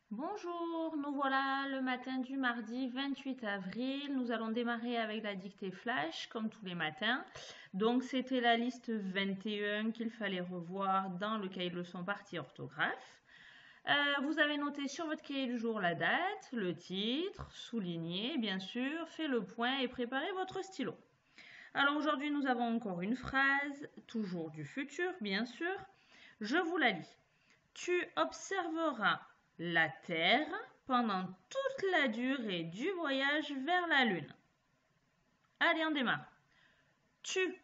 Bonjour, nous voilà le matin du mardi 28 avril. Nous allons démarrer avec la dictée flash comme tous les matins. Donc c'était la liste 21 qu'il fallait revoir dans le cahier de leçon partie orthographe. Vous avez noté sur votre cahier du jour la date, le titre, souligné bien sûr, fait le point et préparez votre stylo. Alors aujourd'hui nous avons encore une phrase, toujours du futur bien sûr. Je vous la lis. Tu observeras la Terre pendant toute la durée du voyage vers la Lune. Allez, on démarre. Tu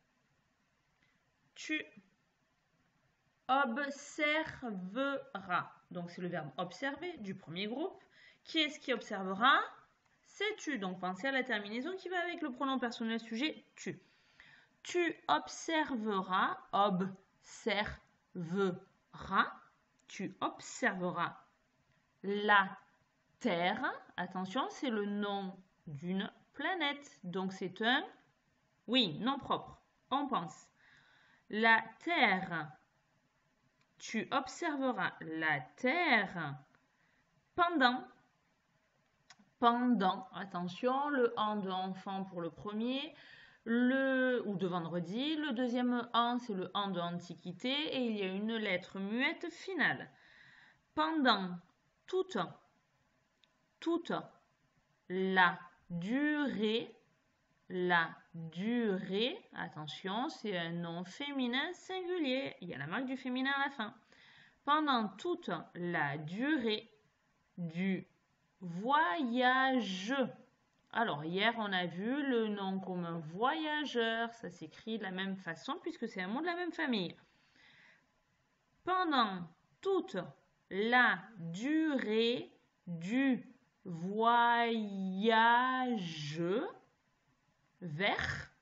observeras. Donc, c'est le verbe observer du premier groupe. Qui est-ce qui observera? C'est tu. Donc, pensez à la terminaison qui va avec le pronom personnel sujet tu. Tu observeras, observeras. Tu observeras la Terre. Attention, c'est le nom d'une planète. Donc c'est un, oui, nom propre. On pense. La Terre. Tu observeras la Terre pendant, attention, le en de enfant pour le premier, ou de vendredi, le deuxième en, c'est le en de antiquité, et il y a une lettre muette finale. Pendant toute la durée, attention, c'est un nom féminin singulier, il y a la marque du féminin à la fin. Pendant toute la durée du voyage. Alors, hier, on a vu le nom commun voyageur, ça s'écrit de la même façon puisque c'est un mot de la même famille. Pendant toute la durée du voyage vers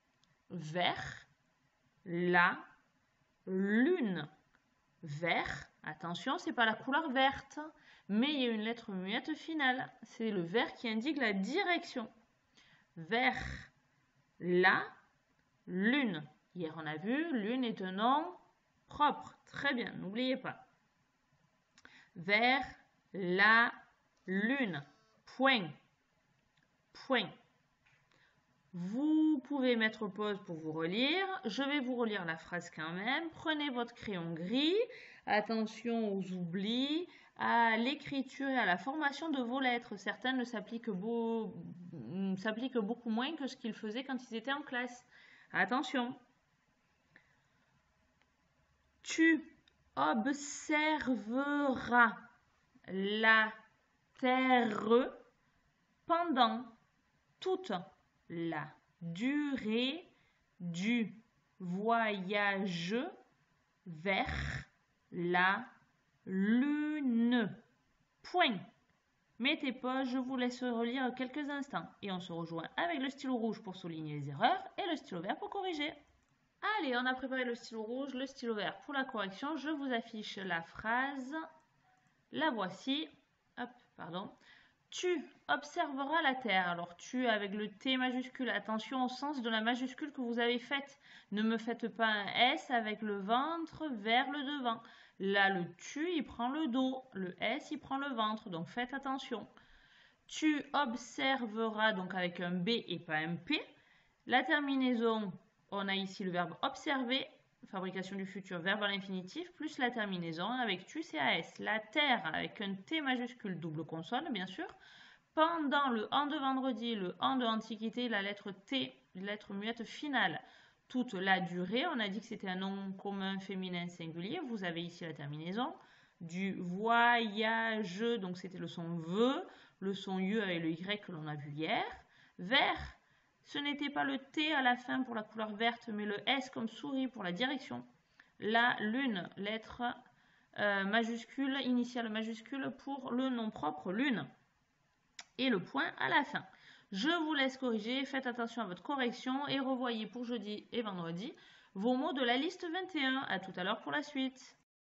la lune. Vert, attention, c'est pas la couleur verte, mais il y a une lettre muette finale. C'est le vert qui indique la direction. Vers la lune. Hier, on a vu, lune est un nom propre. Très bien, n'oubliez pas. Vers la lune. Point. Vous pouvez mettre pause pour vous relire. Je vais vous relire la phrase quand même. Prenez votre crayon gris. Attention aux oublis, à l'écriture et à la formation de vos lettres. Certaines s'appliquent beaucoup moins que ce qu'ils faisaient quand ils étaient en classe. Attention. Tu observeras la Terre pendant toute la durée du voyage vers la lune. Point. Mettez pause, je vous laisse relire quelques instants et on se rejoint avec le stylo rouge pour souligner les erreurs et le stylo vert pour corriger. Allez, on a préparé le stylo rouge, le stylo vert pour la correction. Je vous affiche la phrase. La voici. Hop, pardon. Tu observeras la Terre. Alors, tu avec le T majuscule. Attention au sens de la majuscule que vous avez faite. Ne me faites pas un S avec le ventre vers le devant. Là, le tu, il prend le dos. Le S, il prend le ventre. Donc, faites attention. Tu observeras, donc avec un B et pas un P. La terminaison, on a ici le verbe observer. Fabrication du futur, verbe à l'infinitif, plus la terminaison avec tu, CAS. La Terre avec un T majuscule, double consonne, bien sûr. Pendant le en de vendredi, le en de antiquité, la lettre T, lettre muette finale. Toute la durée, on a dit que c'était un nom commun féminin singulier. Vous avez ici la terminaison. Du voyage, donc c'était le son VE, le son UE avec le Y que l'on a vu hier. Vers, ce n'était pas le T à la fin pour la couleur verte, mais le S comme souris pour la direction. La lune, lettre majuscule, initiale majuscule pour le nom propre lune. Et le point à la fin. Je vous laisse corriger, faites attention à votre correction et revoyez pour jeudi et vendredi vos mots de la liste 21. À tout à l'heure pour la suite.